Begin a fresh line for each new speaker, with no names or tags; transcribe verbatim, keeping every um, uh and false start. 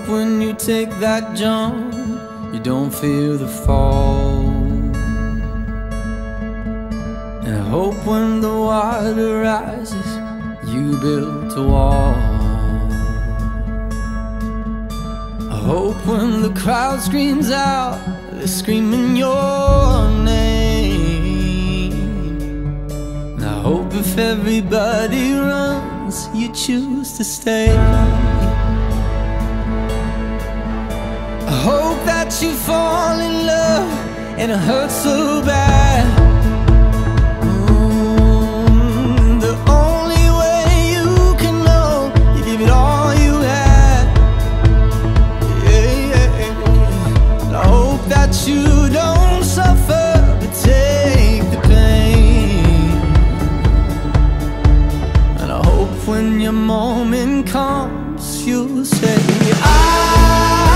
when you take that jump, you don't fear the fall. And I hope when the water rises, you build a wall. I hope when the crowd screams out, they're screaming your name. And I hope if everybody runs, you choose to stay. I hope that you fall in love and it hurts so bad. Mm, the only way you can know, you give it all you had. Yeah, yeah. And I hope that you don't suffer, but take the pain. And I hope when your moment comes, you'll say, I